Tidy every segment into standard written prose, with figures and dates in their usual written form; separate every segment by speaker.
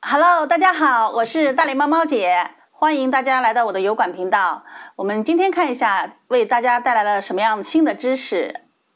Speaker 1: Hello， 大家好，我是大脸猫猫姐，欢迎大家来到我的油管频道。我们今天看一下，为大家带来了什么样新的知识。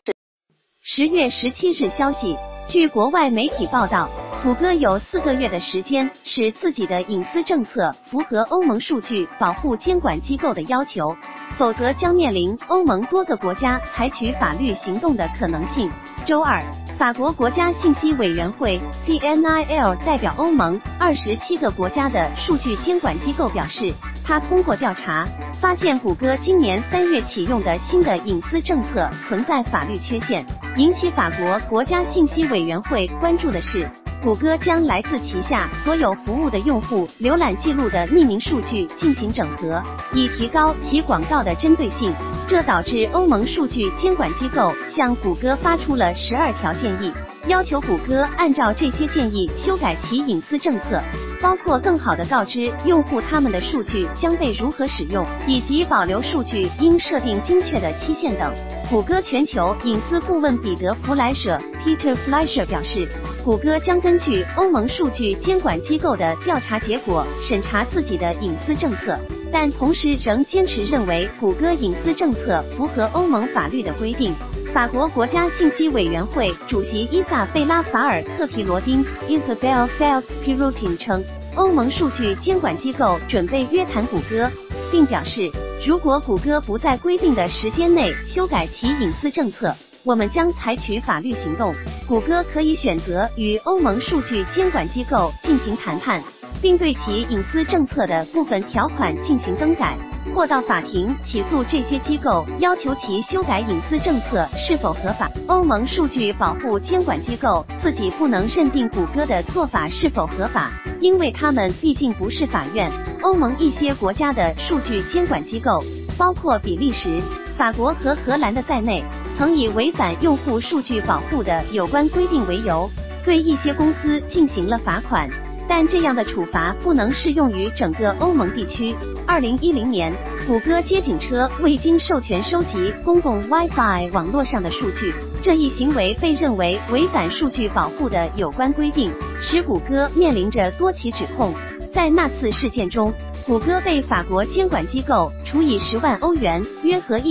Speaker 2: 10月17日消息，据国外媒体报道，谷歌有4个月的时间使自己的隐私政策符合欧盟数据保护监管机构的要求，否则将面临欧盟多个国家采取法律行动的可能性。周二，法国国家信息委员会 CNIL 代表欧盟27个国家的数据监管机构表示，他通过调查发现谷歌今年3月启用的新的隐私政策存在法律缺陷。引起法国国家信息委员会关注的是，谷歌将来自旗下所有服务的用户浏览记录的匿名数据进行整合，以提高其广告的针对性。这导致欧盟数据监管机构向谷歌发出了12条建议，要求谷歌按照这些建议修改其隐私政策，包括更好地告知用户他们的数据将被如何使用，以及保留数据应设定精确的期限等。谷歌全球隐私顾问彼得·弗莱舍 （Peter Fleischer） 表示，谷歌将根据欧盟数据监管机构的调查结果审查自己的隐私政策，但同时仍坚持认为谷歌隐私政策符合欧盟法律的规定。法国国家信息委员会主席伊萨贝拉·法尔特皮罗丁 （Isabelle Faure-Pirotin） 称，欧盟数据监管机构准备约谈谷歌，并表示，如果谷歌不在规定的时间内修改其隐私政策，我们将采取法律行动。谷歌可以选择与欧盟数据监管机构进行谈判，并对其隐私政策的部分条款进行更改，或到法庭起诉这些机构，要求其修改隐私政策是否合法。欧盟数据保护监管机构自己不能认定谷歌的做法是否合法，因为他们毕竟不是法院。欧盟一些国家的数据监管机构，包括比利时、法国和荷兰的在内，曾以违反用户数据保护的有关规定为由，对一些公司进行了罚款。但这样的处罚不能适用于整个欧盟地区。2010年，谷歌街景车未经授权收集公共 Wi-Fi 网络上的数据，这一行为被认为违反数据保护的有关规定，使谷歌面临着多起指控。在那次事件中，谷歌被法国监管机构处以10万欧元（约合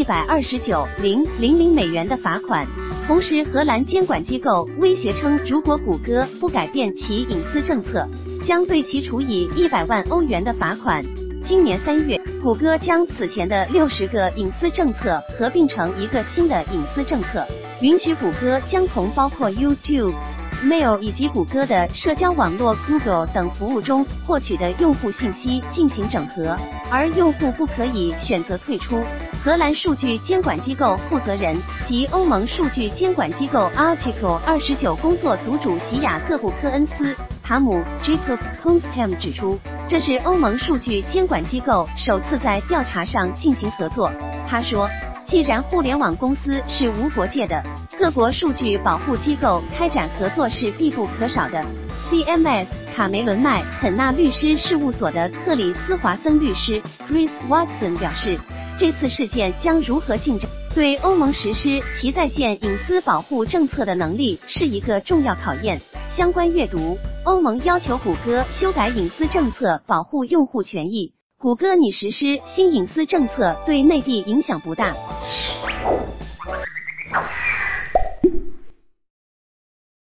Speaker 2: 129.000美元）的罚款。同时，荷兰监管机构威胁称，如果谷歌不改变其隐私政策，将对其处以100万欧元的罚款。今年3月，谷歌将此前的60个隐私政策合并成一个新的隐私政策，允许谷歌将从包括 YouTube、Mail 以及谷歌的社交网络 Google 等服务中获取的用户信息进行整合，而用户不可以选择退出。荷兰数据监管机构负责人及欧盟数据监管机构 Article 29工作组主席雅各布·科恩斯·塔姆 Jacob Konstam 指出，这是欧盟数据监管机构首次在调查上进行合作。他说，既然互联网公司是无国界的，各国数据保护机构开展合作是必不可少的。CMS 卡梅伦麦肯纳律师事务所的克里斯华森律师 Chris Watson 表示，这次事件将如何进展，对欧盟实施其在线隐私保护政策的能力是一个重要考验。相关阅读：欧盟要求谷歌修改隐私政策，保护用户权益。谷歌拟实施新隐私政策对内地影响不大。